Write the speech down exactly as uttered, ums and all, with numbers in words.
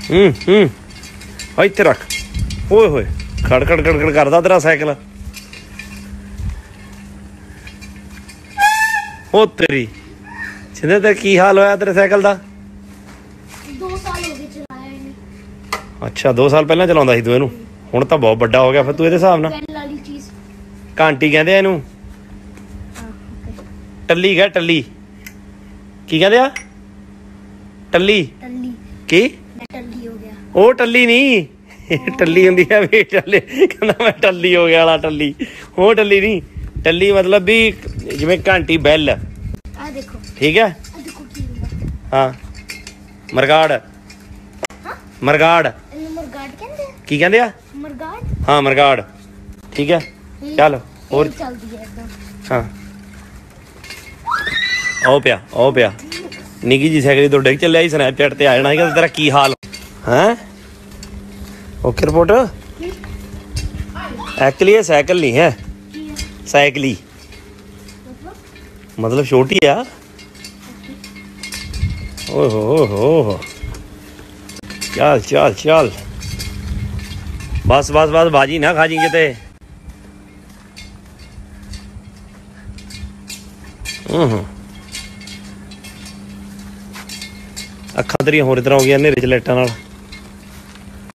हूं हूं इत्थे रख। ओए होए खड़खड़ खड़खड़ करदा तेरा साइकिल। ओ तेरी छिंदे ते की हाल होया तेरे साइकिल दा? दो साल हो गए चलाया इन्हें। अच्छा दो साल पहला चलाउंदा सी तू इहनूं, हुण तां बहुत बड्डा हो गया फिर तू इहदे हिसाब नाल। पेन वाली चीज घंटी कहंदे आ इहनूं। टल्ली कह टल्ली। की कहंदे आ? टल्ली। टल्ली की? मैं टल्ली हो गया। ओ टल्ली नहीं टल्ली हुंदी है वे टल्ले कहंदा मैं टल्ली हो गया वाला टल्ली। ओ टल्ली नहीं, टल्ली मतलब भी जिवें घंटी बैल। आ देखो ठीक है। आ देखो की हुंदा। हाँ मरगाड़। हां मरगाड़ ਇਹਨੂੰ ਮਰਗਾੜ ਕਹਿੰਦੇ ਆ। की कहंदे आ? ਮਰਗਾੜ हाँ मरगाड़। ठीक है चल और ਇਹ ਚੱਲਦੀ ਹੈ एकदम। हाँ आओ पिया आओ पिया निकी जी साइकिल तो डिग चलिया स्नैपचैट ते आ जाना सीगा तेरा की हाल है? ओके रिपोर्ट एक्चुअली ये साइकिल नहीं है, साइकिल ही मतलब छोटी है। ओहो हो चल चल चल बस बस बस बाजी ना खा जी किते। ਅੱਖਾਂ ਤੇਰੀਆਂ ਹੋਰ ਤਰ੍ਹਾਂ ਹੋ ਗਈਆਂ ਹਨੇਰੇ ਚ ਲਾਈਟਾਂ ਨਾਲ।